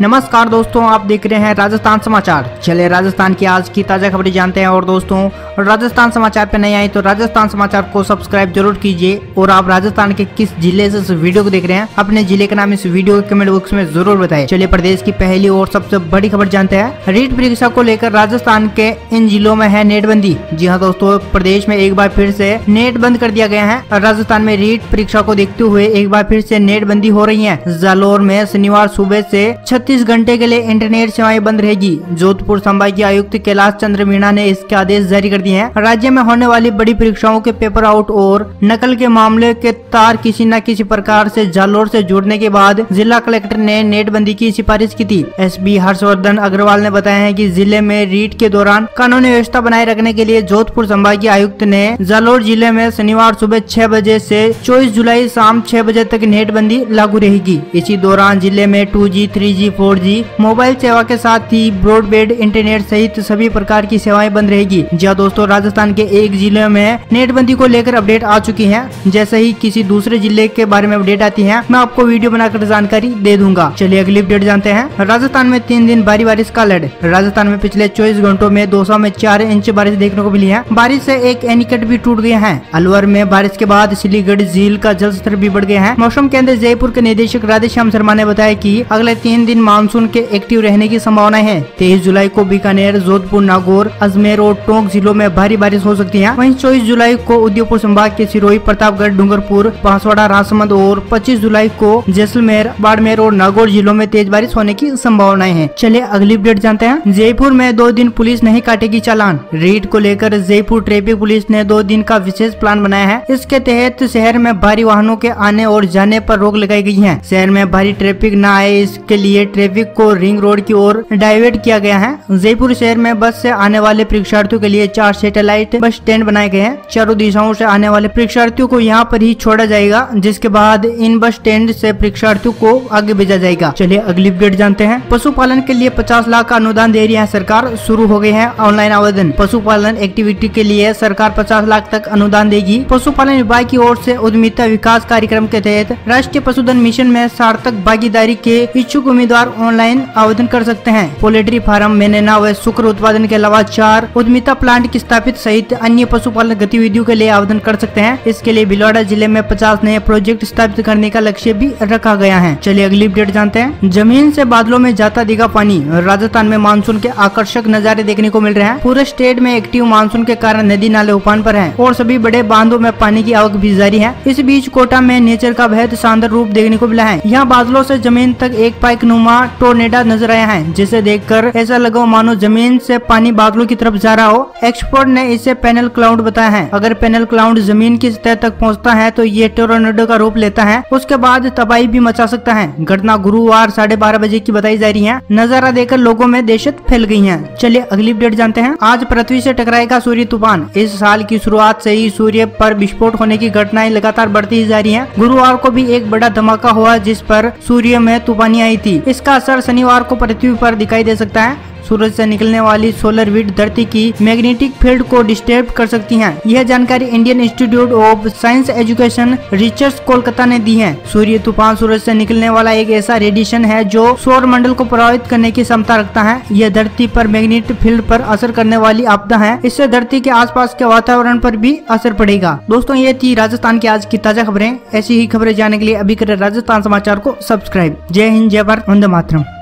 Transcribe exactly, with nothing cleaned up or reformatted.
नमस्कार दोस्तों, आप देख रहे हैं राजस्थान समाचार। चले राजस्थान की आज की ताजा खबरें जानते हैं। और दोस्तों, राजस्थान समाचार पे नए आए तो राजस्थान समाचार को सब्सक्राइब जरूर कीजिए। और आप राजस्थान के किस जिले से इस वीडियो को देख रहे हैं, अपने जिले का नाम इस वीडियो के कमेंट बॉक्स में जरूर बताएं। चलिए प्रदेश की पहली और सबसे बड़ी खबर जानते हैं। रीट परीक्षा को लेकर राजस्थान के इन जिलों में है नेटबंदी। जी हाँ दोस्तों, प्रदेश में एक बार फिर से नेट बंद कर दिया गया है। राजस्थान में रीट परीक्षा को देखते हुए एक बार फिर से नेट बंदी हो रही है। जालोर में शनिवार सुबह से छत्तीस घंटे के लिए इंटरनेट सेवाएं बंद रहेगी। जोधपुर संभागीय आयुक्त कैलाश चंद्र मीणा ने इसके आदेश जारी कर दिए हैं। राज्य में होने वाली बड़ी परीक्षाओं के पेपर आउट और नकल के मामले के तार किसी न किसी प्रकार से जालोर से जुड़ने के बाद जिला कलेक्टर ने नेटबंदी की सिफारिश की थी। एसपी हर्षवर्धन अग्रवाल ने बताया है कि जिले में रीट के दौरान कानूनी व्यवस्था बनाए रखने के लिए जोधपुर संभागीय आयुक्त ने जालोर जिले में शनिवार सुबह छह बजे से चौबीस जुलाई शाम छह बजे तक नेटबंदी लागू रहेगी। इसी दौरान जिले में two G, three G, four G mobile सेवा के साथ ही ब्रॉडबैंड इंटरनेट सहित सभी प्रकार की सेवाएं बंद रहेगी। जी दोस्तों, राजस्थान के एक जिले में नेटबंदी को लेकर अपडेट आ चुकी है। जैसे ही किसी दूसरे जिले के बारे में अपडेट आती है, मैं आपको वीडियो बनाकर जानकारी दे दूंगा। चलिए अगली अपडेट जानते हैं। राजस्थान में तीन दिन भारी बारिश का अलर्ट। राजस्थान में पिछले चौबीस घंटों में दौसा में चार इंच बारिश देखने को मिली है। बारिश से एक एनीकट भी टूट गया है। अलवर में बारिश के बाद सिलीगढ़ झील का जल स्तर भी बढ़ गया है। मौसम केंद्र जयपुर के निदेशक राधेश्याम शर्मा ने बताया कि अगले तीन दिन मानसून के एक्टिव रहने की संभावना है। तेईस जुलाई को बीकानेर, जोधपुर, नागौर, अजमेर और टोंक जिलों में भारी बारिश हो सकती है। वहीं चौबीस जुलाई को उदयपुर संभाग के सिरोही, प्रतापगढ़, डूंगरपुर, बांसवाड़ा, राजसमंद और पच्चीस जुलाई को जैसलमेर, बाड़मेर और नागौर जिलों में तेज बारिश होने की संभावनाएं हैं। चलिए अगली अपडेट जानते हैं। जयपुर में दो दिन पुलिस नहीं काटेगी चालान। रीट को लेकर जयपुर ट्रैफिक पुलिस ने दो दिन का विशेष प्लान बनाया है। इसके तहत शहर में भारी वाहनों के आने और जाने पर रोक लगाई गई है। शहर में भारी ट्रैफिक न आए, इसके लिए ट्रैफिक को रिंग रोड की ओर डाइवर्ट किया गया है। जयपुर शहर में बस से आने वाले परीक्षार्थियों के लिए चार सैटेलाइट बस स्टैंड बनाए गए हैं। चारों दिशाओं से आने वाले परीक्षार्थियों को यहाँ पर ही छोड़ा जाएगा, जिसके बाद इन बस स्टैंड से परीक्षार्थियों को आगे भेजा जाएगा। चलिए अगली अपडेट जानते हैं। पशुपालन के लिए पचास लाख का अनुदान दे रही है सरकार। शुरू हो गए हैं ऑनलाइन आवेदन। पशुपालन एक्टिविटी के लिए सरकार पचास लाख तक अनुदान देगी। पशुपालन विभाग की ओर से उद्यमिता विकास कार्यक्रम के तहत राष्ट्रीय पशुधन मिशन में सार्थक भागीदारी के इच्छुक उम्मीदवार ऑनलाइन आवेदन कर सकते हैं। पोल्ट्री फार्म, मेमना व शुक्र उत्पादन के अलावा चार उद्यमिता प्लांट की स्थापित सहित अन्य पशुपालन गतिविधियों के लिए आवेदन कर सकते हैं। इसके लिए भीलवाड़ा जिले में पचास नए प्रोजेक्ट स्थापित करने का लक्ष्य भी रखा गया है। चलिए अगली अपडेट जानते हैं। जमीन से बादलों में जाता दिखा पानी। राजस्थान में मानसून के आकर्षक नजारे देखने को मिल रहे हैं। पूरे स्टेट में एक्टिव मानसून के कारण नदी नाले उफान पर हैं और सभी बड़े बांधों में पानी की आवक भी जारी है। इस बीच कोटा में नेचर का बेहद शानदार रूप देखने को मिला है। यहाँ बादलों से जमीन तक एक पाइक नुमा टोर्नेडो नजर आया है, जिसे देखकर ऐसा लगा मानो जमीन से पानी बादलों की तरफ जा रहा हो। एक्सपर्ट ने इसे पैनल क्लाउड बताया है। अगर पैनल क्लाउड जमीन की सतह तक पहुंचता है तो ये टोर्नेडो का रूप लेता है। उसके बाद तबाही भी मचा सकता है। घटना गुरुवार साढ़े बारह बजे की बताई जा रही है। नजारा देखकर लोगों में दहशत फैल गई है। चलिए अगली अपडेट जानते हैं। आज पृथ्वी से टकराएगा सूर्य तूफान। इस साल की शुरुआत से ही सूर्य पर विस्फोट होने की घटनाएं लगातार बढ़ती ही जा रही है। गुरुवार को भी एक बड़ा धमाका हुआ, जिस पर सूर्य में तूफानी आई थी। इसका असर शनिवार को पृथ्वी पर दिखाई दे सकता है। सूरज से निकलने वाली सोलर विंड धरती की मैग्नेटिक फील्ड को डिस्टर्ब कर सकती हैं। यह जानकारी Indian institute of science education research Kolkata ने दी है। सूर्य तूफान सूरज से निकलने वाला एक ऐसा रेडिएशन है जो सौर मंडल को प्रभावित करने की क्षमता रखता है। यह धरती पर मैग्नेटिक फील्ड पर असर करने वाली आपदा है। इससे धरती के आसपास के वातावरण पर भी असर पड़ेगा। दोस्तों, ये थी राजस्थान की आज की ताजा खबरें। ऐसी ही खबरें जानने के लिए अभी करें राजस्थान समाचार को सब्सक्राइब। जय हिंद, जय भारत, वंदे मातरम।